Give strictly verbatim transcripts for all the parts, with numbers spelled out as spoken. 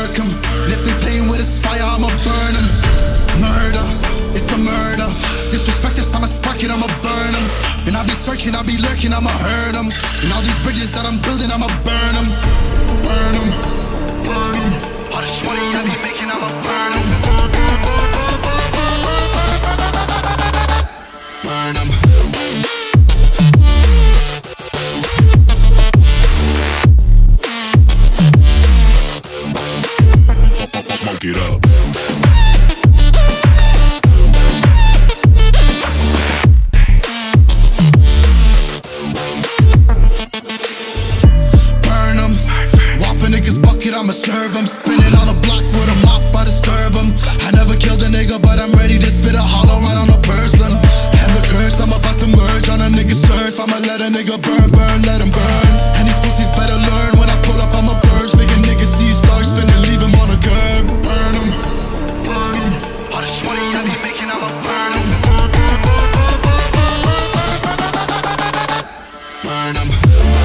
murk 'em. And if they playing with this fire, I'ma burn 'em. Murder, it's a murder. Disrespect us, I'ma spark it, I'ma burn 'em. And I'll be searching, I'll be lurking, I'ma hurt 'em. And all these bridges that I'm building, I'ma burn 'em. Burn 'em, burn 'em. All this money I be making, I'ma burn 'em. Burn 'em. Smoke it up. Burn 'em. Whop a nigga's bucket, I'ma serve 'em. Spinning on a block with a mop, I disturb 'em. I never killed a nigga, but I'm ready to spit a hollow right on a person. And the curse, I'm about to merge on a nigga's turf. I'ma let a nigga burn, burn, let him burn. And these pussies better learn. When I pull up, I'm a burst. Make a nigga see stars spinning, leave him on a curb. Burn him, burn him. All this money I be making, I'ma burn him. Burn him.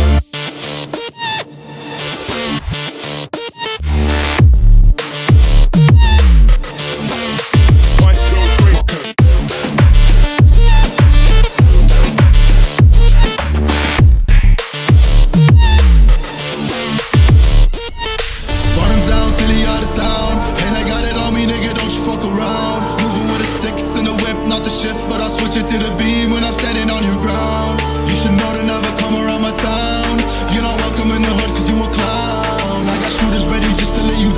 But I'll switch it to the beam when I'm standing on your ground. You should know to never come around my town. You're not welcome in the hood cause you a clown. I got shooters ready just to lay you